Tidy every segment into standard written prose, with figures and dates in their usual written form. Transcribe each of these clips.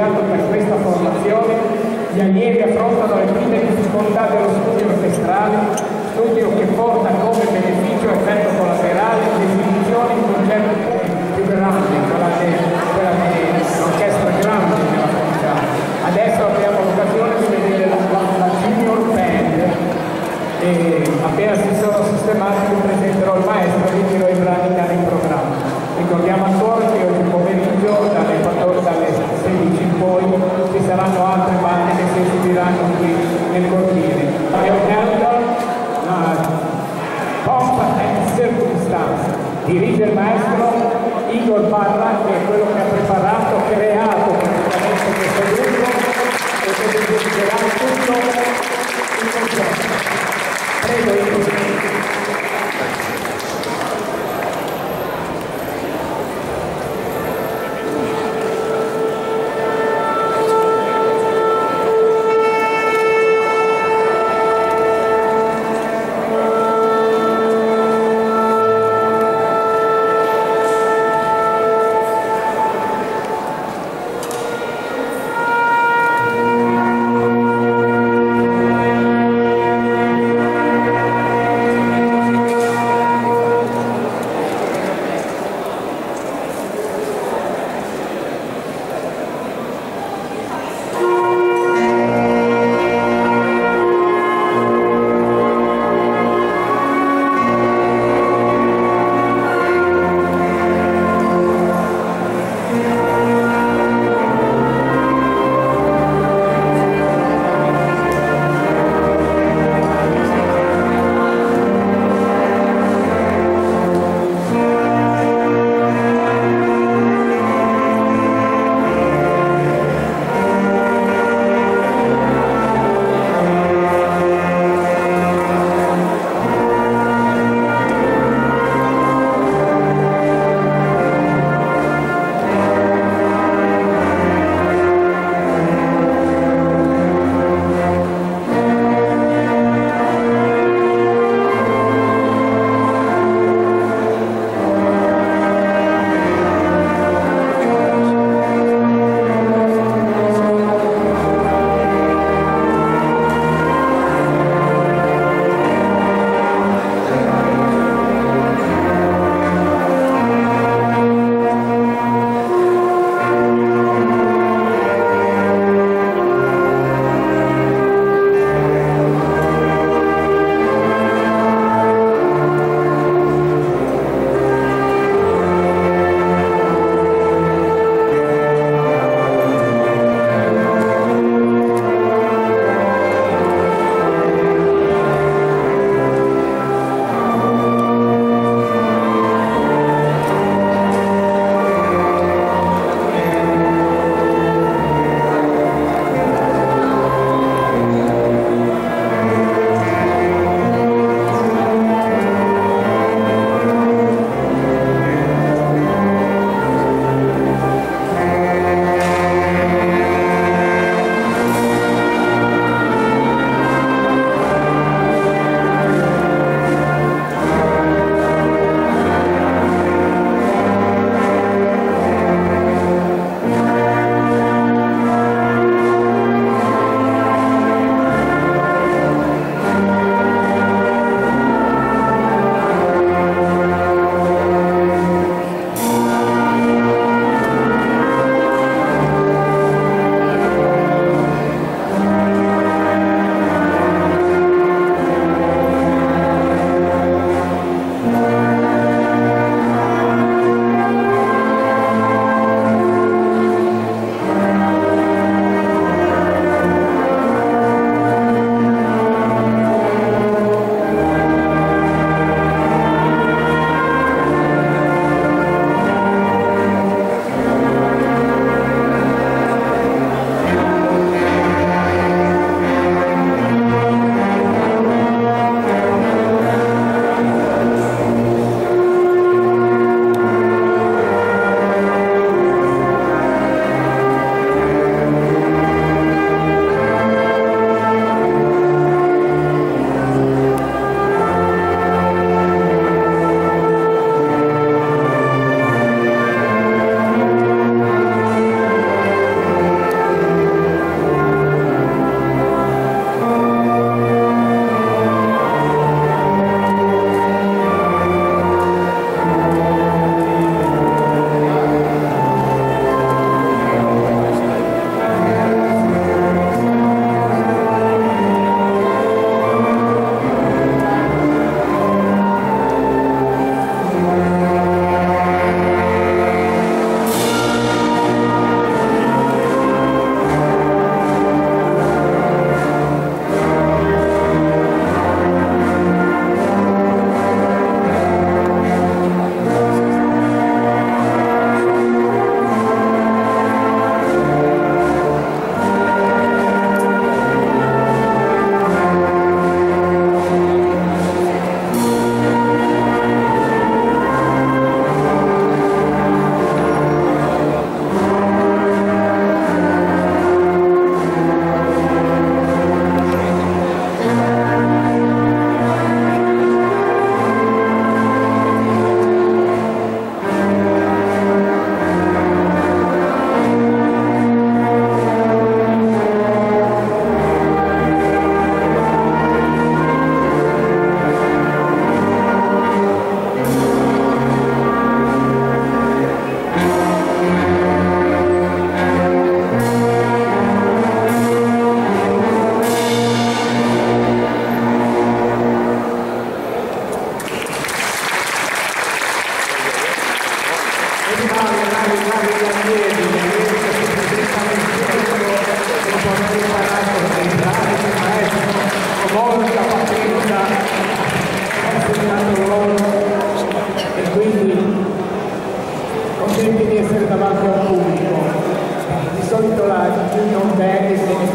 studiato per questa formazione, gli allievi affrontano le prime difficoltà dello studio orchestrale, studio che porta come beneficio effetto collaterale l'esibizione di concerti più grandi, quella dell'orchestra grande della Fontana. Adesso abbiamo l'occasione di vedere la Junior Band e appena si sono sistemati vi presenterò il maestro e vi dirò i brani che hanno in programma. Ricordiamo ancora che oggi pomeriggio dalle 16 in poi ci saranno altre bande che si esibiranno qui nel cortile.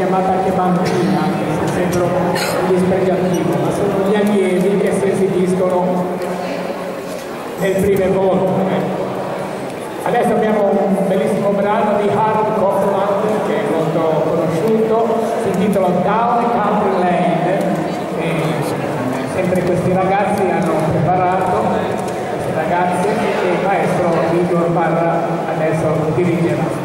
chiamata anche bambina, anche se sembra dispregiativo, ma sono gli allievi che si esibiscono nel prime volte. Adesso abbiamo un bellissimo brano di Harold Copland che è molto conosciuto, si intitola Down Country Lane, e sempre questi ragazzi hanno preparato, queste ragazze, e il maestro Igor Parra adesso dirigerà.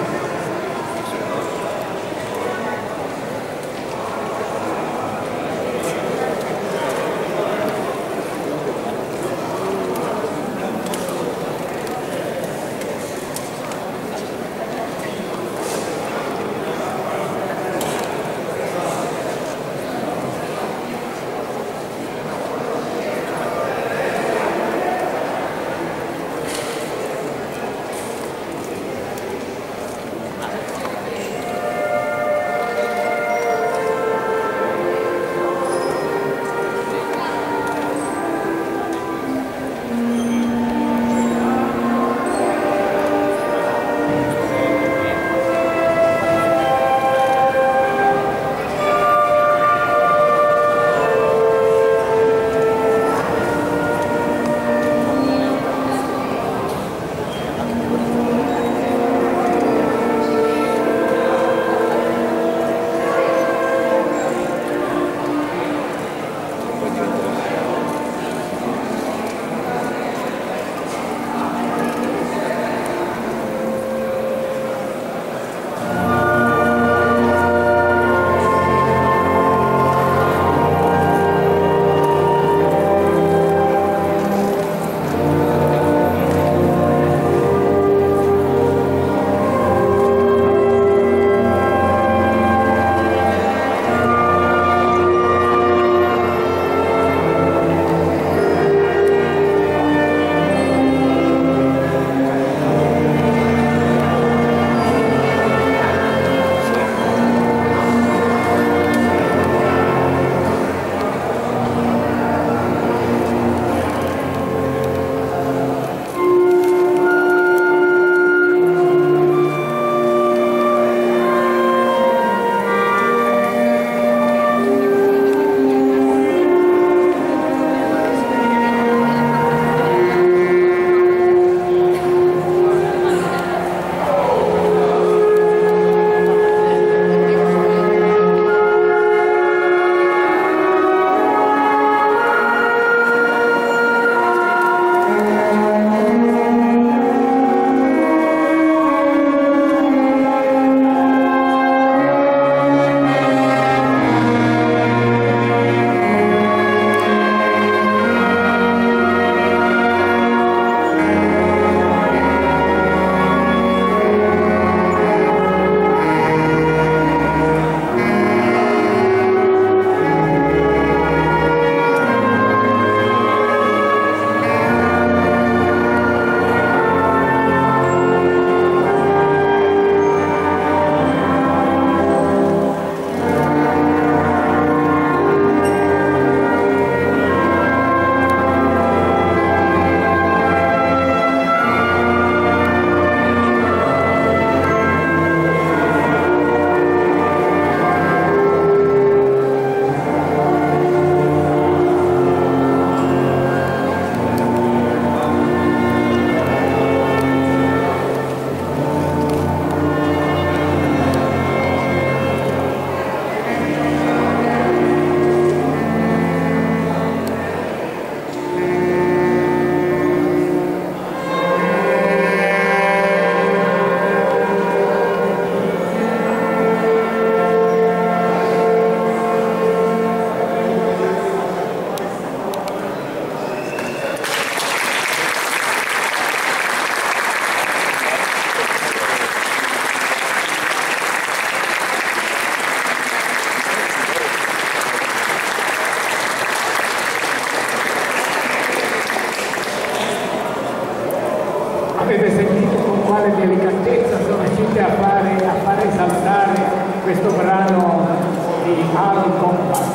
Avete sentito con quale delicatezza sono riusciti a far esaltare questo brano di Harold Copland.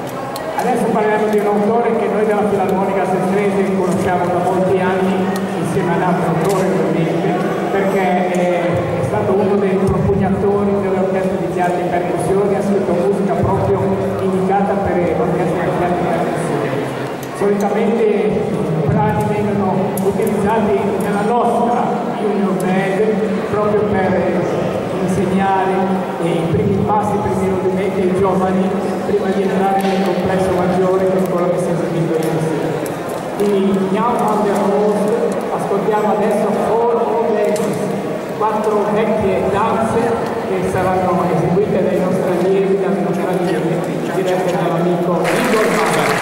Adesso parliamo di un autore che noi della Filarmonica Sestese conosciamo da molti anni, insieme ad altri autori ovviamente, perché è stato uno dei propugnatori dell'orchestra di jazz di percussione Solitamente i brani vengono utilizzati nella nostra Union Band proprio per insegnare i primi passi, i primi rudimenti ai giovani prima di entrare nel complesso maggiore che è quello che si è eseguito ieri sera. Di Young on the Rose ascoltiamo adesso Four Dances, 4 vecchie danze che saranno eseguite dai nostri allievi, dalle nostre allievi, dirette dall'amico Igor Mara.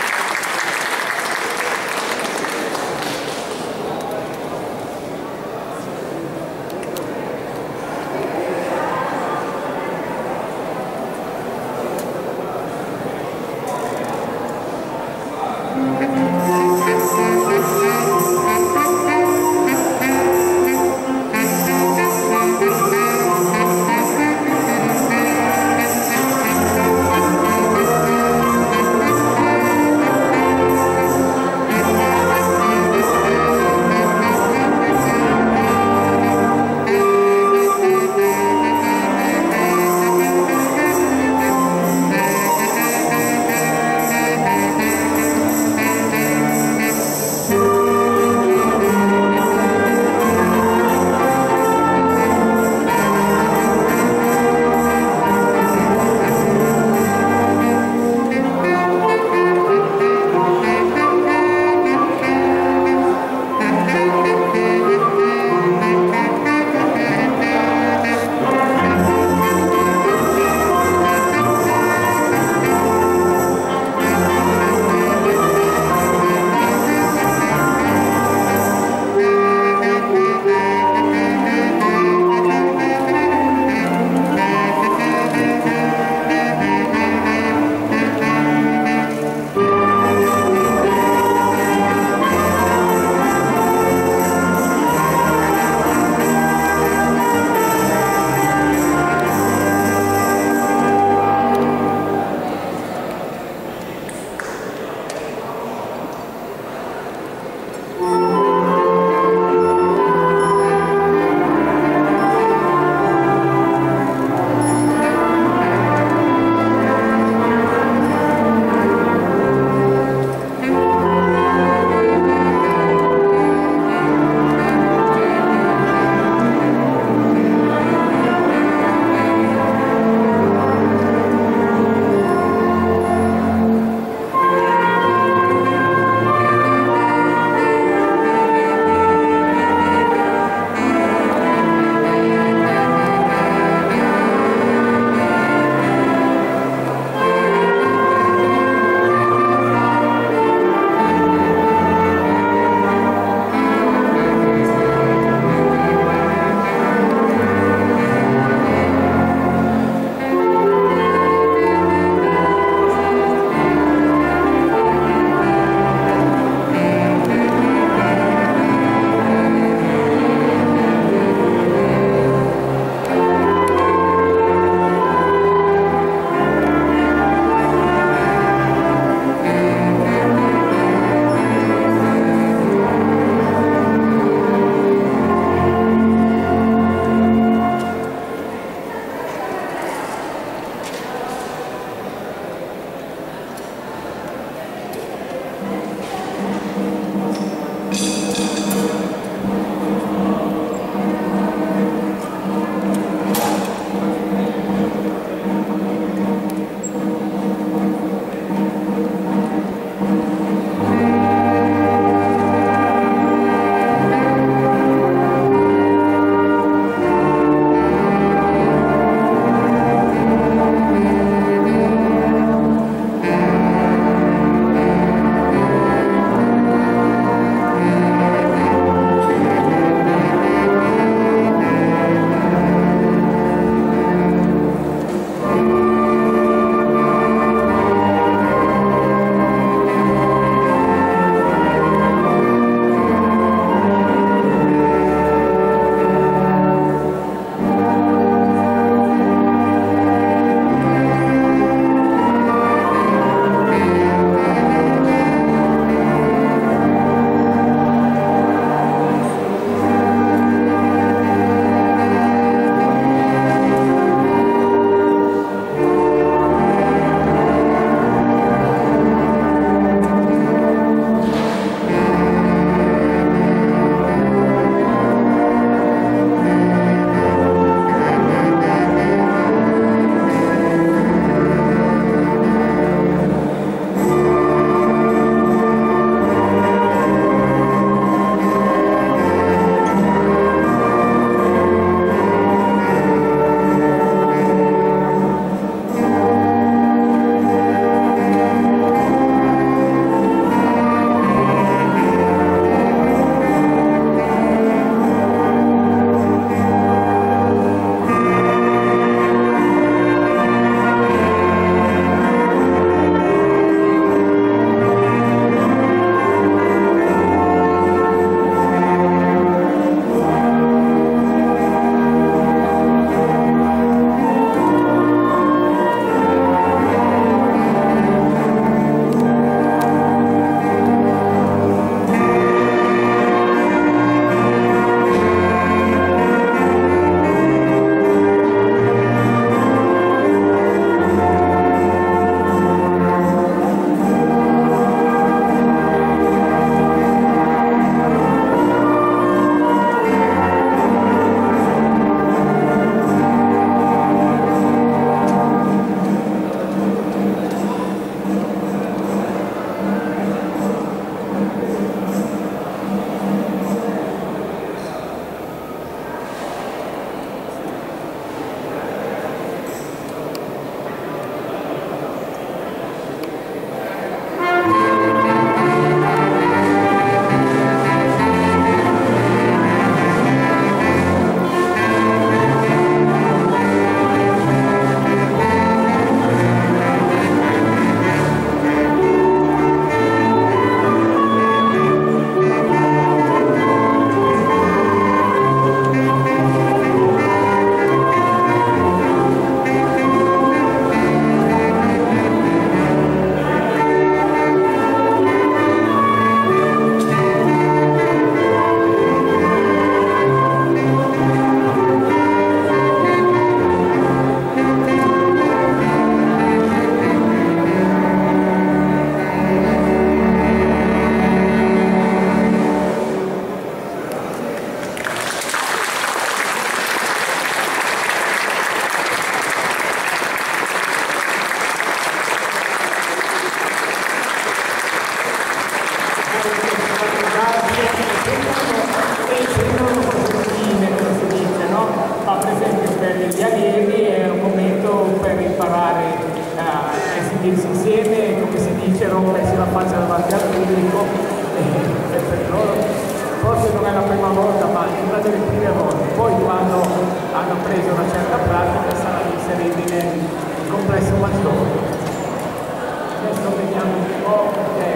pubblico e per loro forse non è la prima volta, ma è una delle prime volte. Poi quando hanno preso una certa pratica saranno inseriti nel complesso maggiore. Adesso vediamo un po'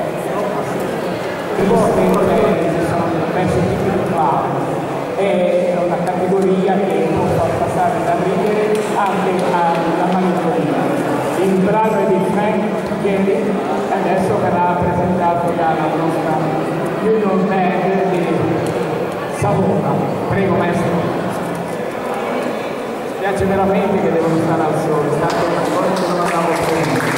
i voti sono diversi tipi di clown. È una categoria che può far passare da ridere anche alla malinconia. Il brano è di Frank Gehry e adesso verrà presentato dalla nostra Union Band di Savona. Prego maestro. Mi piace veramente che devono stare al sole, è stata una cosa che non andavo prima.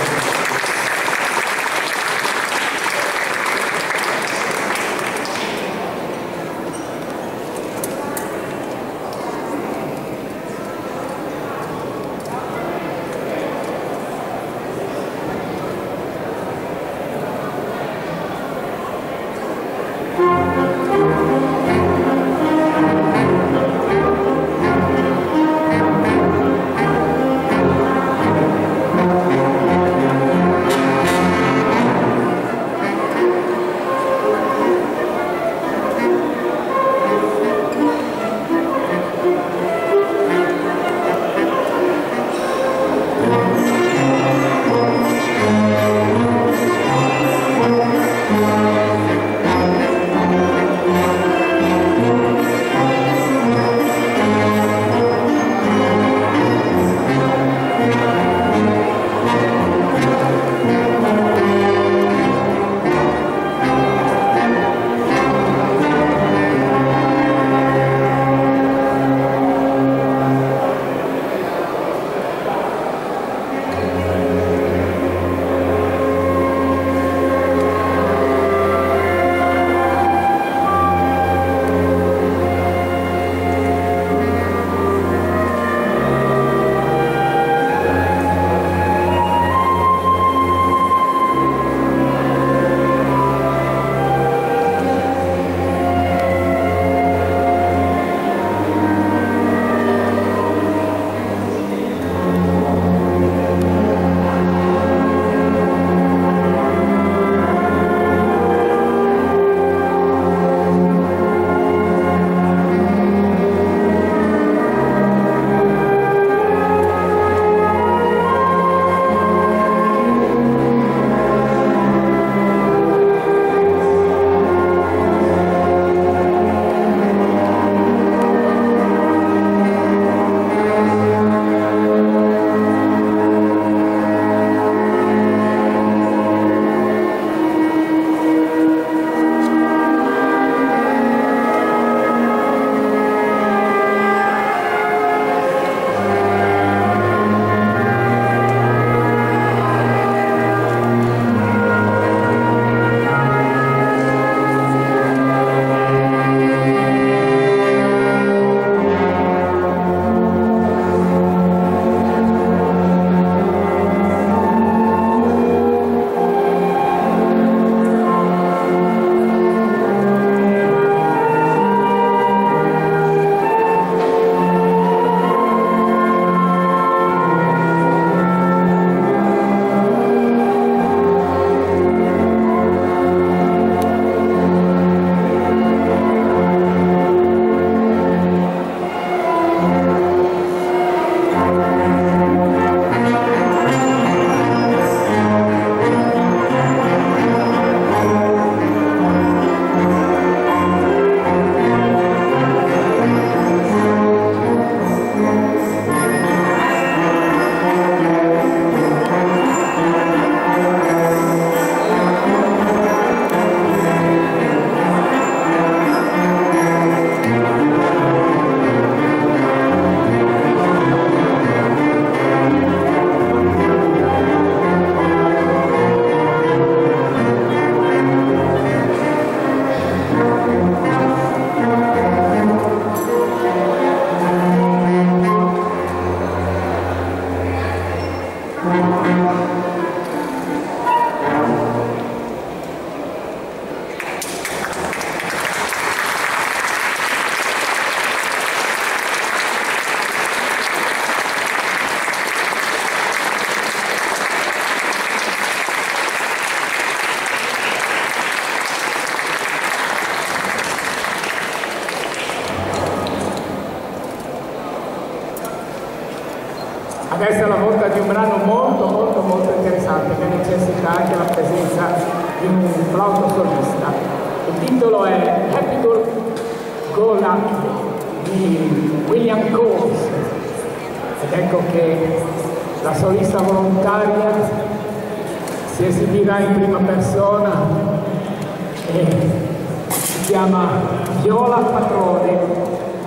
Adesso è la volta di un brano molto interessante che necessita anche la presenza di un flauto solista. Il titolo è Happy Go Lucky di William Combs, ed ecco che la solista volontaria si esibirà in prima persona e si chiama Viola Patrone.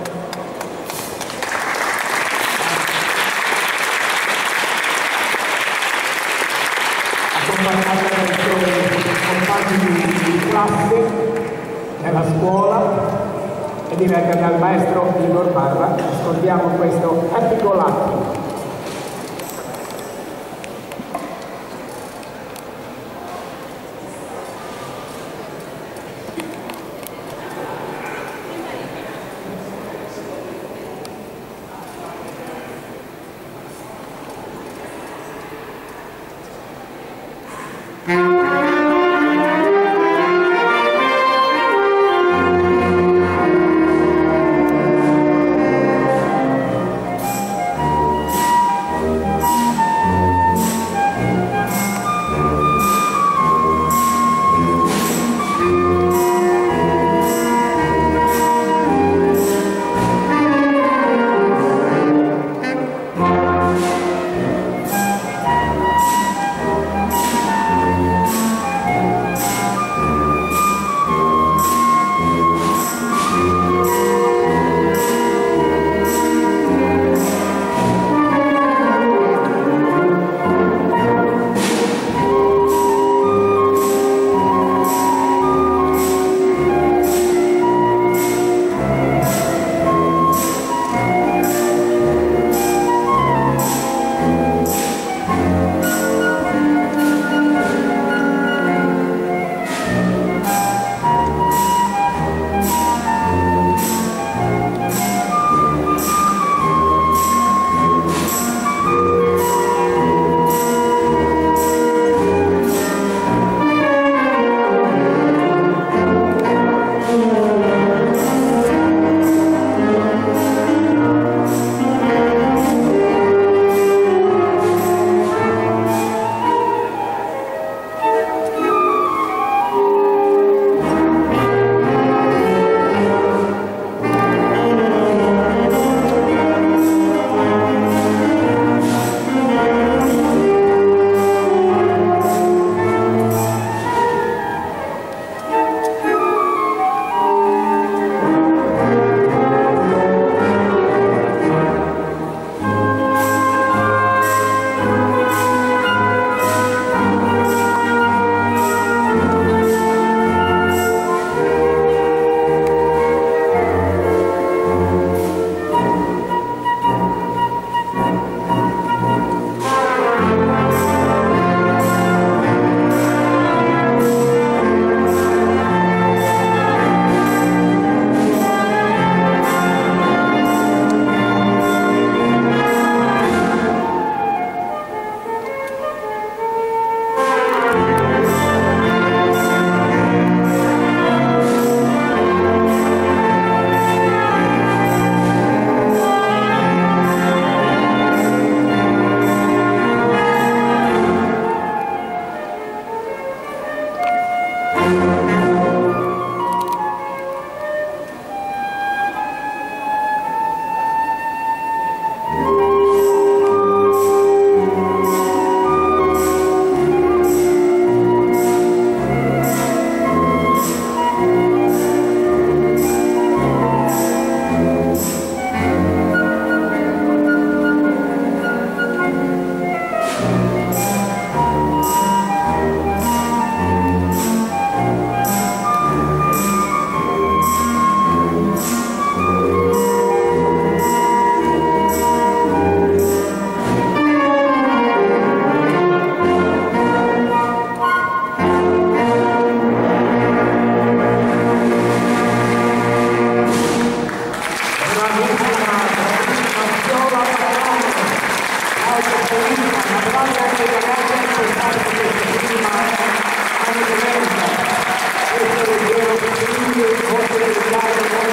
Accompagnata dai suoi compagni di classe nella scuola e diretta dal maestro Igor Barra. Ascoltiamo questo Happy Go Lucky.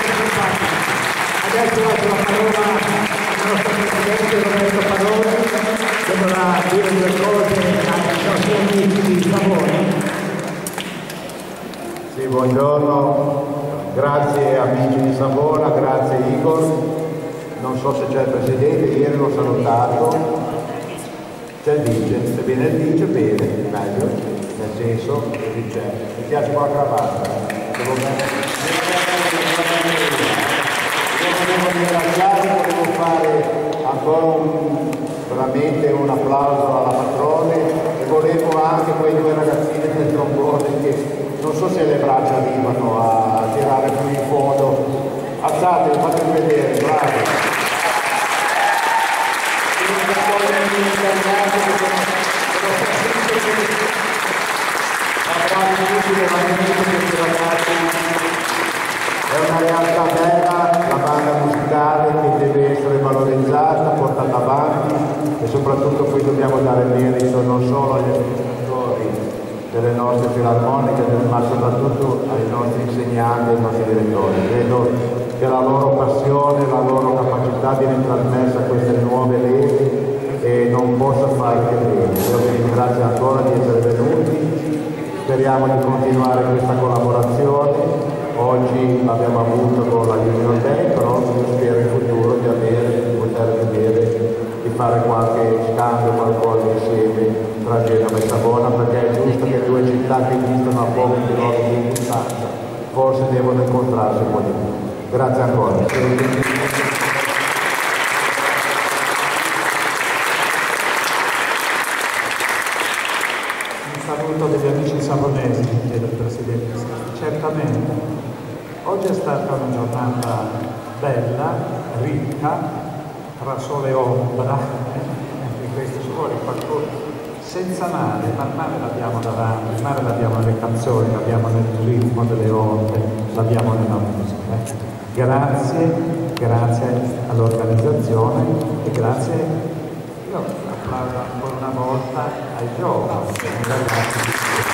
Adesso lascio la parola al nostro Presidente Roberto Paroni. dire due cose ai nostri amici di Savona. Sì, buongiorno, grazie amici di Savona, grazie Igor, non so se c'è il Presidente, ieri l'ho salutato, c'è il Vice, se viene il Vice bene, meglio, nel senso che c'è, mi piace con la cravatta, volevo ringraziare, volevo fare ancora veramente un applauso alla patrone e volevo anche quei due ragazzini del trombone che non so se le braccia arrivano a tirare più in fondo, alzate, fate vedere, bravi. È una realtà bella, la banda musicale che deve essere valorizzata, portata avanti e soprattutto qui dobbiamo dare merito non solo agli amministratori delle nostre filarmoniche, ma soprattutto ai nostri insegnanti e ai nostri direttori. Credo che la loro passione, la loro capacità viene trasmessa a queste nuove leve e non possa fare che bene. Io vi ringrazio ancora di essere venuti, speriamo di continuare questa collaborazione. Oggi l'abbiamo avuto con la Junior Day, però io spero in futuro di poter vedere, di fare qualche scambio, qualcosa insieme tra Genova e Savona, perché è giusto che due città che distano a pochi chilometri di distanza forse devono incontrarsi un po' di più. Grazie ancora. Saluto degli amici savonesi e del Presidente. Certamente, oggi è stata una giornata bella, ricca, tra sole e ombra, anche questo ci vuole qualcosa, senza mare, ma il mare l'abbiamo davanti, il mare l'abbiamo nelle canzoni, l'abbiamo nel ritmo delle onde, l'abbiamo nella musica. Grazie all'organizzazione e grazie, io applaudo ancora una volta ai giovani.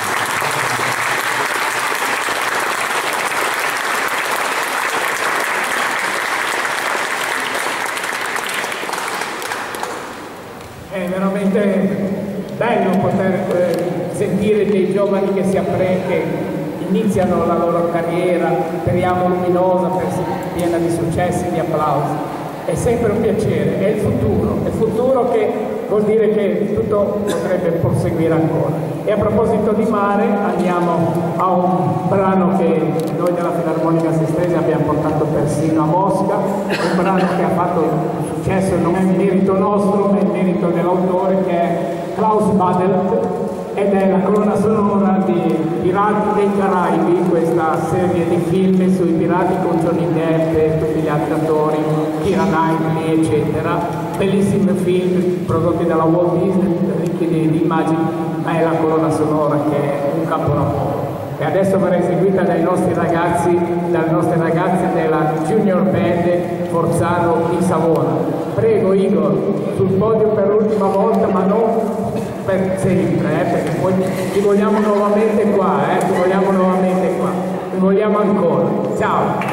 È veramente bello poter sentire dei giovani che iniziano la loro carriera, speriamo luminosa, piena di successi e di applausi. È sempre un piacere, è il futuro che vuol dire che tutto potrebbe proseguire ancora. E a proposito di mare, andiamo a un brano che noi della Filarmonica Sestrese abbiamo portato persino a Mosca, un brano che ha fatto successo, non è merito nostro, ma è merito dell'autore, che è Klaus Badelt, ed è la colonna sonora di Pirati dei Caraibi, questa serie di film sui pirati con Johnny Depp e tutti gli altri attori, Keira Knightley eccetera, bellissimi film prodotti dalla Walt Disney, ricchi di immagini, ma è la colonna sonora che è un capolavoro. E adesso verrà eseguita dalle nostre ragazze della Junior Band Forzano di Savona. Prego Igor, sul podio per l'ultima volta, ma non per sempre, perché poi ti vogliamo nuovamente qua, ti vogliamo ancora. Ciao!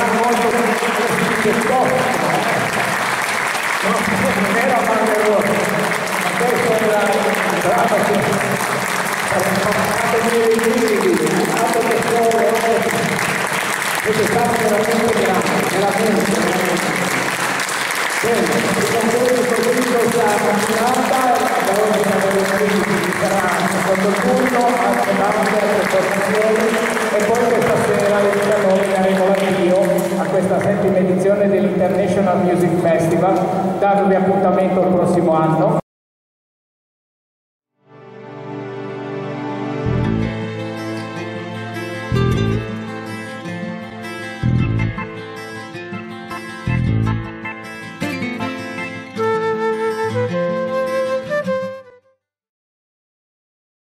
molto piuttosto, no, non era male loro, adesso è la brava che siete stati veramente grandi, bene, concludo questa mattinata, da oggi sarà il secondo turno, altre bande, altre formazioni e poi questa sera alle 19 daremo l'avvio a questa 7ª edizione dell'International Music Festival, dandovi appuntamento il prossimo anno.